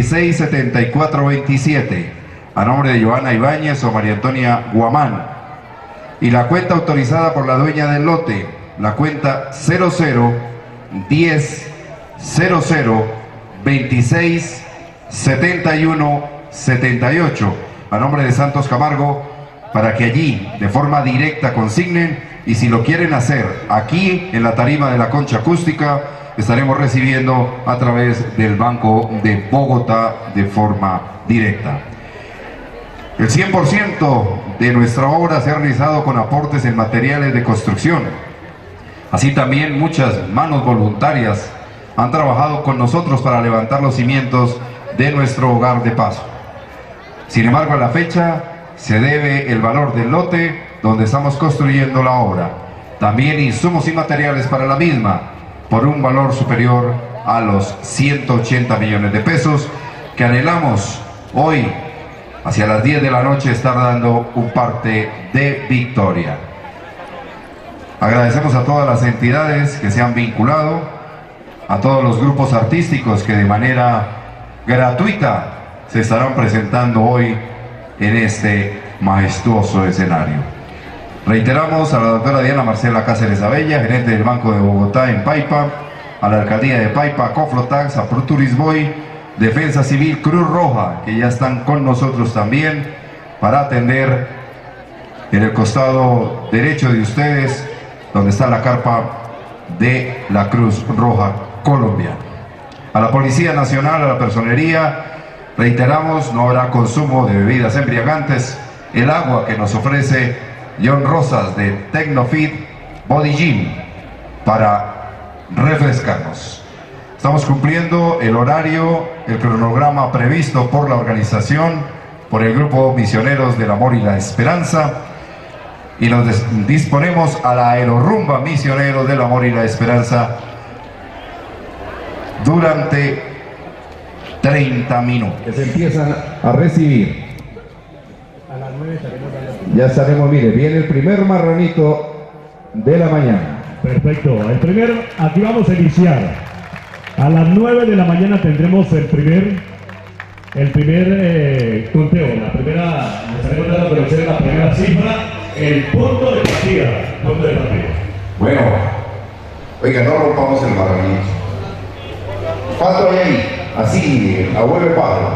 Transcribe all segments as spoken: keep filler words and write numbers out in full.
veintiséis setenta y cuatro veintisiete, a nombre de Joana Ibáñez o María Antonia Guamán. Y la cuenta autorizada por la dueña del lote, la cuenta cero cero diez cero cero veintiséis setenta y uno setenta y ocho, a nombre de Santos Camargo, para que allí de forma directa consignen, y si lo quieren hacer aquí en la tarima de la concha acústica, estaremos recibiendo a través del Banco de Bogotá de forma directa. El cien por ciento de nuestra obra se ha realizado con aportes en materiales de construcción. Así también muchas manos voluntarias han trabajado con nosotros para levantar los cimientos de nuestro hogar de paso. Sin embargo, a la fecha se debe el valor del lote donde estamos construyendo la obra, también insumos y materiales para la misma, por un valor superior a los ciento ochenta millones de pesos, que anhelamos hoy, hacia las diez de la noche, estar dando un parte de victoria. Agradecemos a todas las entidades que se han vinculado, a todos los grupos artísticos que de manera gratuita se estarán presentando hoy en este majestuoso escenario. Reiteramos a la doctora Diana Marcela Cáceres Abella, gerente del Banco de Bogotá en Paipa, a la Alcaldía de Paipa, a Coflotax, a Proturisboy, Defensa Civil, Cruz Roja, que ya están con nosotros también para atender en el costado derecho de ustedes, donde está la carpa de la Cruz Roja colombiana. A la Policía Nacional, a la Personería, reiteramos, no habrá consumo de bebidas embriagantes. El agua que nos ofrece John Rosas de Tecnofit Body Gym para refrescarnos. Estamos cumpliendo el horario, el cronograma previsto por la organización, por el Grupo Misioneros del Amor y la Esperanza, y nos disponemos a la aerorrumba Misioneros del Amor y la Esperanza durante treinta minutos. Que se empiezan a recibir. A las nueve estaremos dando. Ya estaremos, mire, viene el primer marranito de la mañana. Perfecto, el primer, aquí vamos a iniciar. A las nueve de la mañana tendremos el primer, el primer eh, conteo, la primera, estaremos dando a conocer la primera cifra, el punto de partida, punto de partida. Bueno, oiga, no rompamos el marranito. ¿Cuánto hay ahí? Así, abuelo Pablo.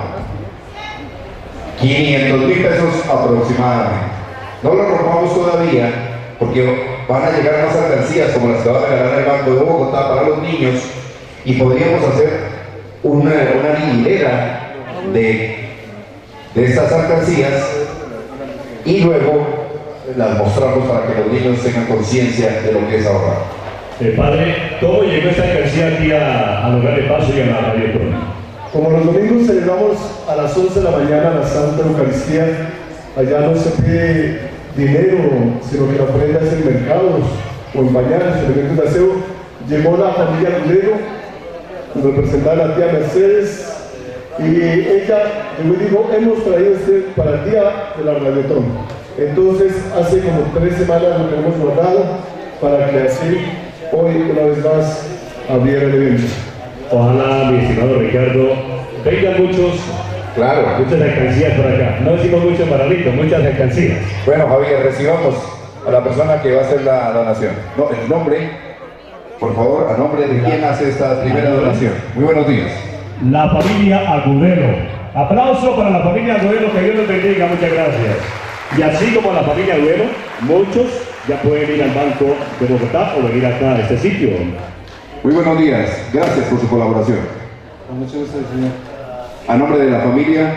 quinientos mil pesos aproximadamente. No lo rompamos todavía, porque van a llegar más alcancías como las que va a regalar el Banco de Bogotá para los niños, y podríamos hacer una, una hilera de, de estas alcancías y luego las mostramos para que los niños tengan conciencia de lo que es ahorrar. Eh, padre, ¿cómo llegó esta alcancía aquí a, al hogar de paso y a la radio? Como los domingos celebramos a las once de la mañana la Santa Eucaristía, allá no se pide dinero, sino que la ofrenda es en mercados o en pañales, elementos de aseo. Llegó la familia Culero, representada la tía Mercedes, y ella llegó y dijo: hemos traído este para el día de la Radiotón. Entonces hace como tres semanas lo tenemos guardado para que así hoy una vez más abriera el evento. Ojalá, mi estimado Ricardo, vengan muchos, claro, muchas alcancías por acá. No decimos muchos marranitos, muchas alcancías. Bueno, Javier, recibamos a la persona que va a hacer la donación. No, el nombre, por favor, a nombre de quién hace esta primera donación. Muy buenos días. La familia Agudelo. Aplauso para la familia Agudelo, que Dios los bendiga, muchas gracias. Y así como la familia Agudelo, muchos ya pueden ir al Banco de Bogotá o venir acá a este sitio. Muy buenos días, gracias por su colaboración. Con mucho gusto, señor. A nombre de la familia,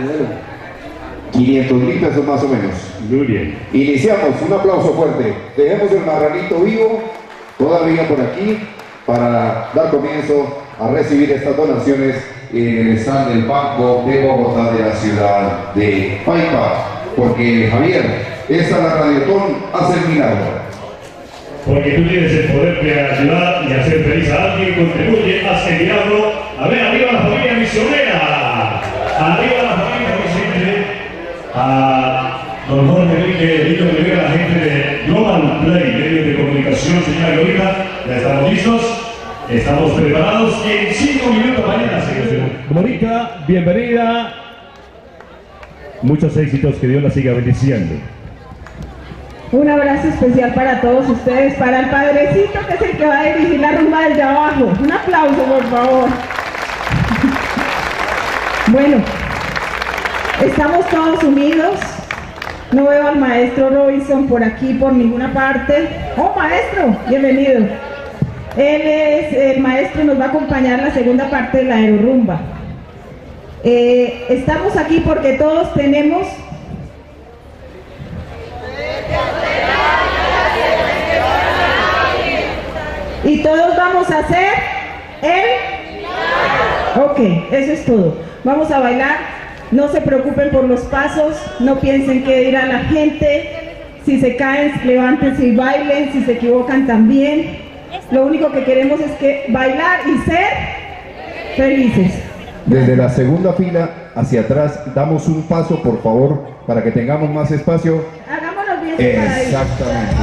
quinientos mil pesos más o menos. Muy bien. Iniciamos, un aplauso fuerte. Dejemos el marranito vivo todavía por aquí para dar comienzo a recibir estas donaciones en el stand del Banco de Bogotá de la ciudad de Paipa. Porque, Javier, esta la Radiotón hace el milagro. Porque tú tienes el poder de ayudar y hacer feliz a alguien, contribuye a ese milagro. A ver, arriba la familia misionera. Arriba la familia misionera. A don Jorge Enrique Lito Rivera, la gente de Global Play, medios de comunicación, señora Glorita. Ya estamos listos, estamos preparados. En cinco minutos mañana, señor. Morita, bienvenida. Muchos éxitos, que Dios la siga bendiciendo. Un abrazo especial para todos ustedes, para el padrecito que es el que va a dirigir la rumba desde abajo. Un aplauso, por favor. Bueno, estamos todos unidos. No veo al maestro Robinson por aquí, por ninguna parte. ¡Oh, maestro! Bienvenido. Él es el maestro, nos va a acompañar en la segunda parte de la aerorumba. Eh, estamos aquí porque todos tenemos y todos vamos a hacer el ok, eso es todo. Vamos a bailar, no se preocupen por los pasos, no piensen qué dirá la gente. Si se caen, levántense y bailen, si se equivocan también. Lo único que queremos es que bailar y ser felices. Desde la segunda fila hacia atrás damos un paso, por favor, para que tengamos más espacio. Hagámonos bien separaditos. Exactamente.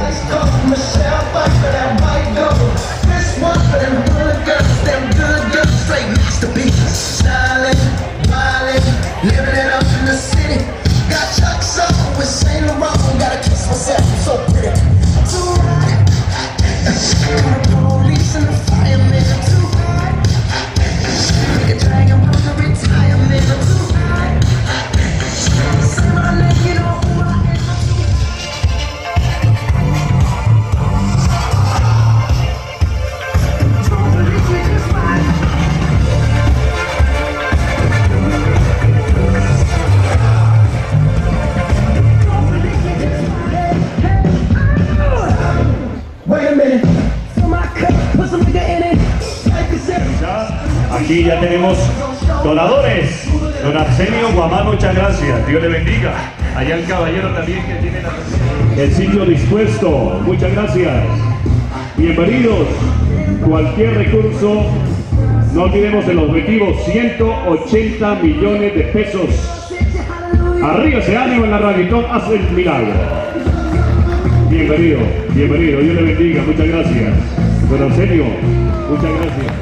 Aquí ya tenemos donadores. Don Arsenio Guamán, muchas gracias. Dios le bendiga. Allá el caballero también que tiene la... el sitio dispuesto. Muchas gracias. Bienvenidos. Cualquier recurso, no olvidemos el objetivo, ciento ochenta millones de pesos. Arriba ese ánimo en la Raditón, hace el milagro. Bienvenido, bienvenido. Dios le bendiga. Muchas gracias. Don Arsenio, muchas gracias.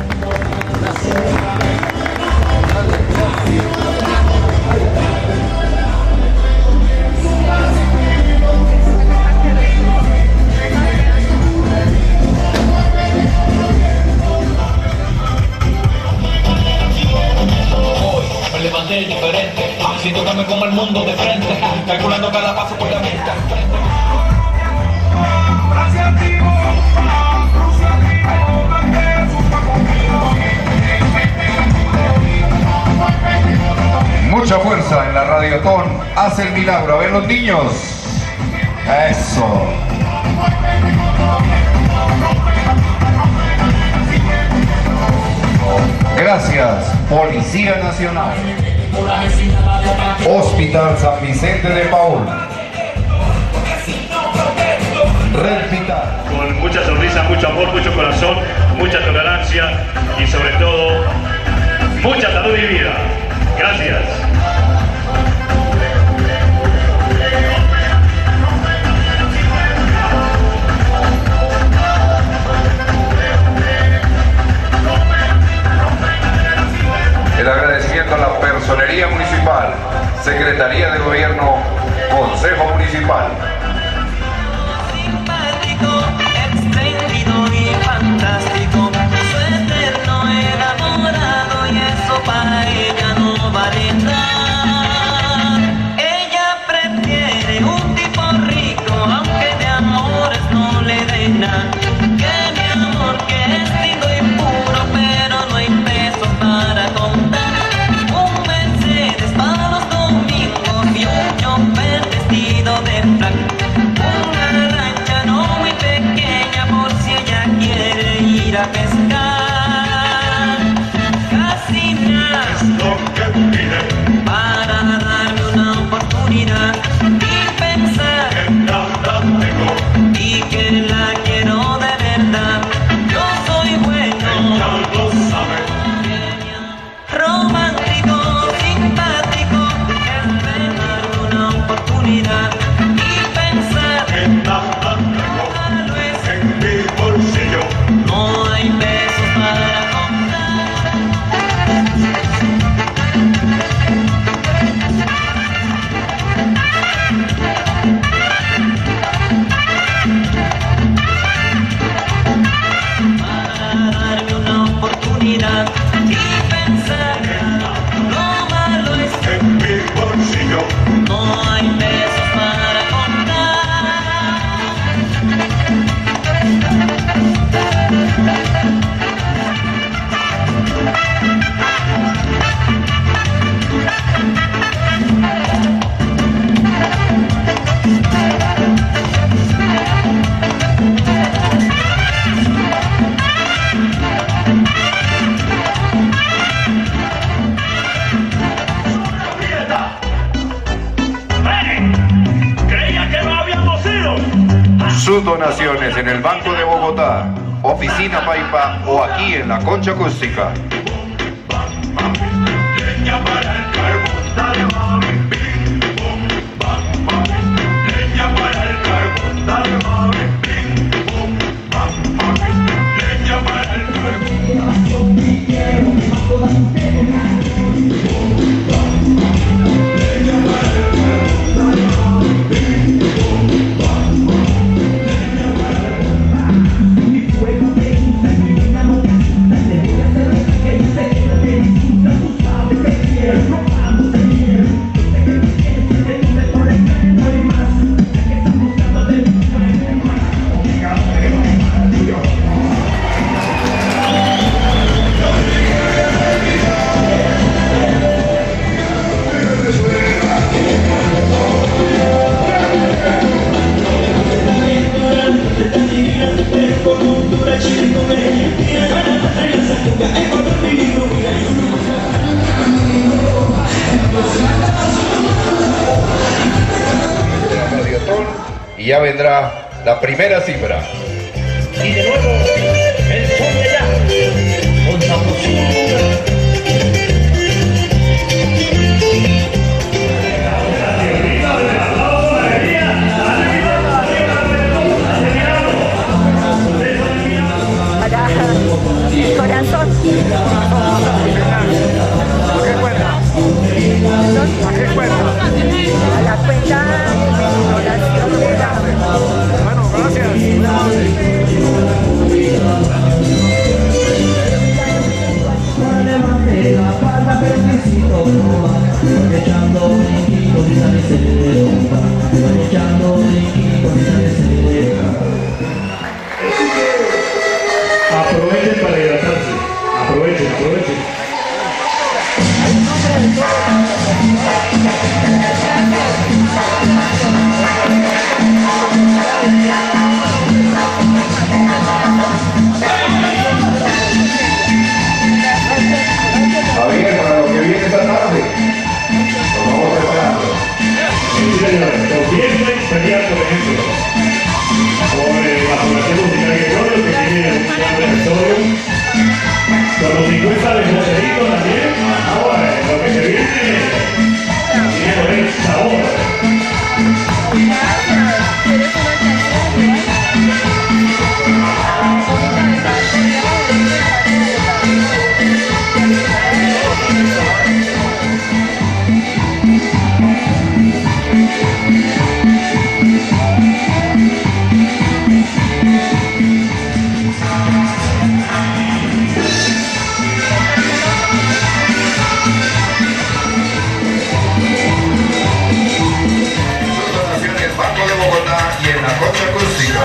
Me levanté diferente, siento que me como el mundo de frente, calculando cada paso por la mente. Mucha fuerza en la Radiotón, hace el milagro. A ver los niños. Eso. Gracias, Policía Nacional, Hospital San Vicente de Paúl, Red Vital. Con mucha sonrisa, mucho amor, mucho corazón, mucha tolerancia y sobre todo mucha salud y vida. Gracias. El agradecimiento a la Personería Municipal, Secretaría de Gobierno, Consejo Municipal. Simpático, espléndido y fantástico, su eterno enamorado, y eso para ella no vale nada. Ella prefiere un tipo rico, aunque de amores no le den nada. Que mi amor, que es lindo y puro, pero no hay pesos para contar. Un Mercedes para los domingos y un chofer vestido de frac. sus donaciones en el Banco de Bogotá, Oficina Paipa o aquí en la Concha Acústica. Leña para el carbón, dale mami, pim, pum, bam, bam. Leña para el carbón, dale mami, pim, pum, bam, bam. Leña para el carbón. Y ya vendrá la primera cifra. Y de nuevo, el son de ya, con sabrosura. Corazón. ¿A qué cuenta? ¿A qué cuenta? A la cuenta de oración de la... Bueno, gracias. Levante la palma, permisito, echando brinquitos y salecera, echando brinquitos y salecera. Aprovechen para hidratarse. Aprovechen, aprovechen. Javier, para lo que viene esta tarde, nos vamos preparando. Sí, señores, Gobierno Imperial, por ejemplo, por eh, la Fundación Musical Gregorio, que tiene un gran repertorio, con los cincuenta de Joselito también. Ahora, lo que se viene tiene por el sabor. Y en la Concha Acústica.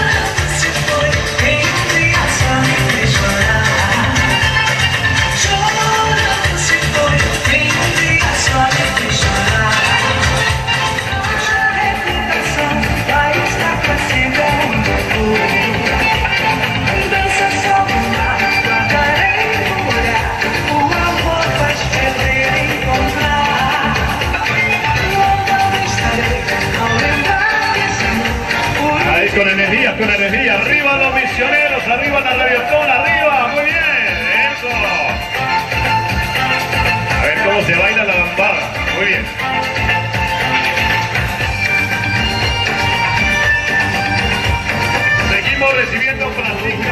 Con energía, con energía, arriba los misioneros, arriba la reggaetón, arriba, muy bien, eso. A ver cómo se baila la lambada, muy bien. Seguimos recibiendo Francisca.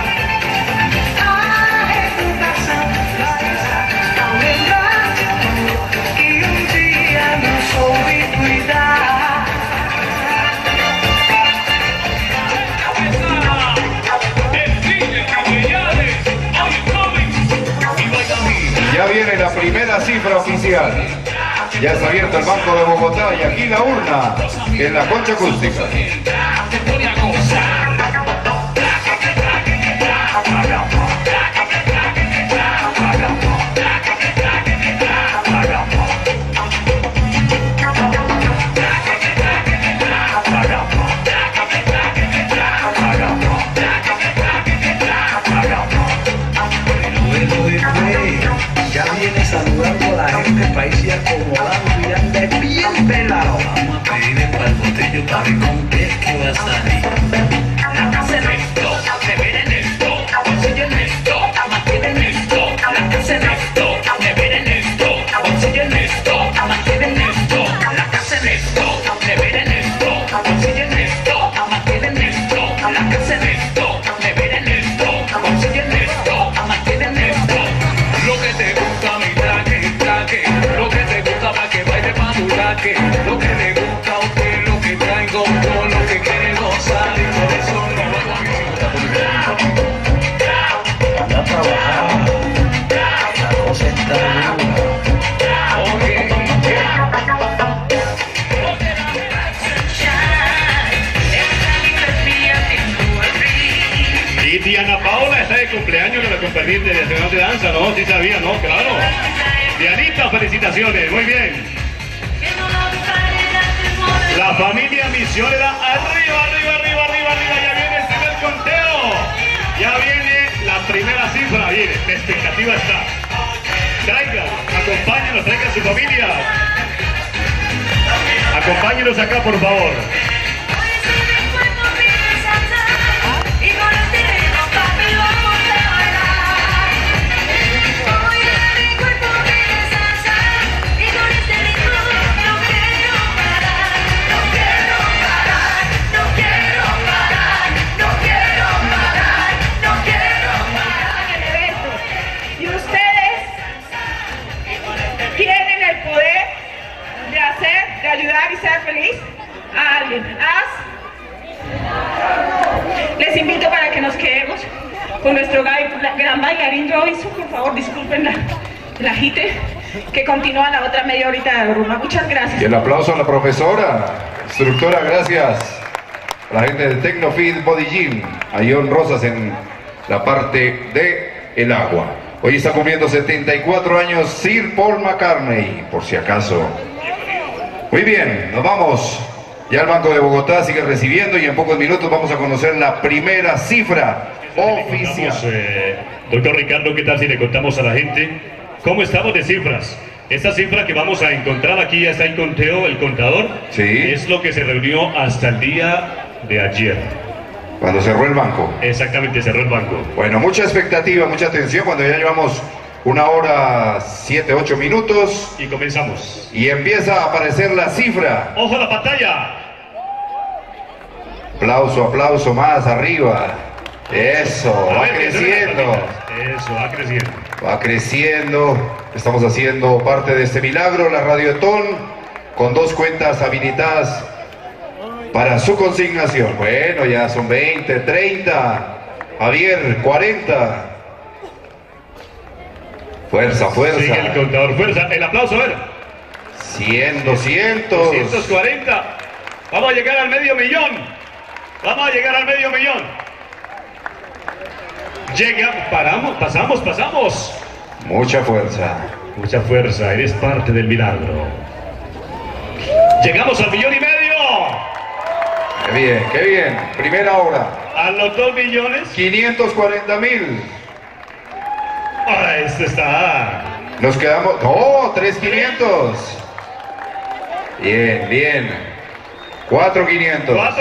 Ya viene la primera cifra oficial. Ya está abierto el Banco de Bogotá y aquí la urna en la Concha Acústica. Ya viene saludando a la gente, país y acomodando y anda bien pelado. Vamos a pedirle para el botello para ver con qué es que va a salir. dirigente nacional de danza, ¿no? Sí sabía, ¿no? Claro. Dianita, felicitaciones, muy bien. La familia misionera, arriba, arriba, arriba, arriba, arriba, ya viene el primer conteo. Ya viene la primera cifra, viene, la expectativa está. Traigan, acompáñenos, traigan su familia. Acompáñenos acá, por favor. Ayudar y ser feliz a alguien. Haz. Les invito para que nos quedemos con nuestro gran bailarín Robinson. Por favor, disculpen la, la agite, que continúa la otra media horita de broma. Muchas gracias. Y el aplauso a la profesora, instructora, gracias. A la gente de Tecnofit Body Gym, a Ion Rosas en la parte de el agua. Hoy está cumpliendo setenta y cuatro años Sir Paul McCartney, por si acaso. Muy bien, nos vamos. Ya el Banco de Bogotá sigue recibiendo y en pocos minutos vamos a conocer la primera cifra oficial. Eh, doctor Ricardo, ¿qué tal si le contamos a la gente cómo estamos de cifras? Esta cifra que vamos a encontrar aquí, ya está en conteo, el contador, sí, es lo que se reunió hasta el día de ayer. Cuando cerró el banco. Exactamente, cerró el banco. Bueno, mucha expectativa, mucha atención cuando ya llevamos una hora, siete, ocho minutos. Y comenzamos. Y empieza a aparecer la cifra. ¡Ojo a la pantalla! Aplauso, aplauso, más arriba. Eso, a va ver, creciendo. Eso, va creciendo. Va creciendo. Estamos haciendo parte de este milagro, la Radiotón, con dos cuentas habilitadas para su consignación. Bueno, ya son veinte, treinta. Javier, cuarenta. Fuerza, fuerza. Sigue el contador, fuerza. El aplauso, a ver. cien, doscientos. doscientos cuarenta. Vamos a llegar al medio millón. Vamos a llegar al medio millón. Llega, paramos, pasamos, pasamos. Mucha fuerza. Mucha fuerza, eres parte del milagro. Llegamos al millón y medio. Qué bien, qué bien. Primera hora. A los dos millones. quinientos cuarenta mil. Ahora esto está. Nos quedamos. ¡Oh! tres mil quinientos. Bien, bien. cuatro mil quinientos. cuatro.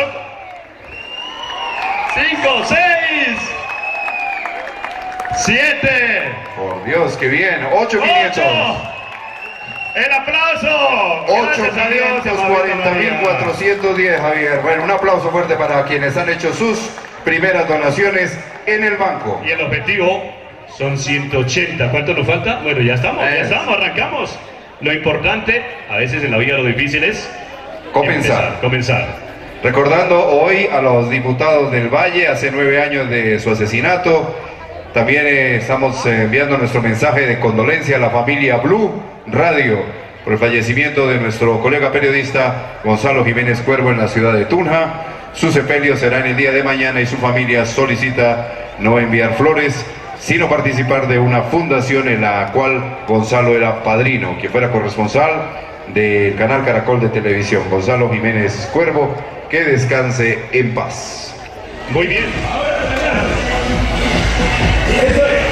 cinco, seis. siete. Por Dios, qué bien. ocho mil quinientos. El aplauso. ocho millones cuarenta mil cuatrocientos diez, Javier. Bueno, un aplauso fuerte para quienes han hecho sus primeras donaciones en el banco. Y el objetivo son ciento ochenta. ¿Cuánto nos falta? Bueno, ya estamos, ya estamos, arrancamos. Lo importante, a veces en la vida lo difícil es comenzar. Empezar, comenzar. Recordando hoy a los diputados del Valle, hace nueve años de su asesinato. También eh, estamos eh, enviando nuestro mensaje de condolencia a la familia Blue Radio por el fallecimiento de nuestro colega periodista Gonzalo Jiménez Cuervo en la ciudad de Tunja. Su sepelio será en el día de mañana y su familia solicita no enviar flores, sino participar de una fundación en la cual Gonzalo era padrino, que fuera corresponsal del canal Caracol de Televisión. Gonzalo Jiménez Cuervo, que descanse en paz. Muy bien. Eso es.